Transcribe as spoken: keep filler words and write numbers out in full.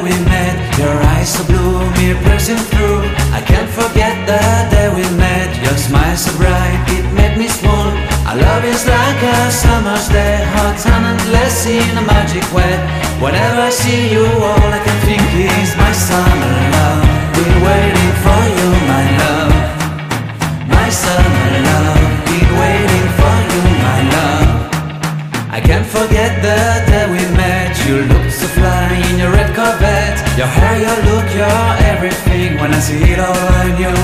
we met. Your eyes so blue, me piercing through. I can't forget the day we met. Your smile so bright, it made me swoon. Our love is like a summer's day, hot and endless in a magic way. Whenever I see you, all I can think is my summer love. Been waiting for you, my love. My summer love. Been waiting for you, my love. I can't forget the day we met. You looked so fly in your red Corvette. Your hair, your look, your everything. When I see it all, I knew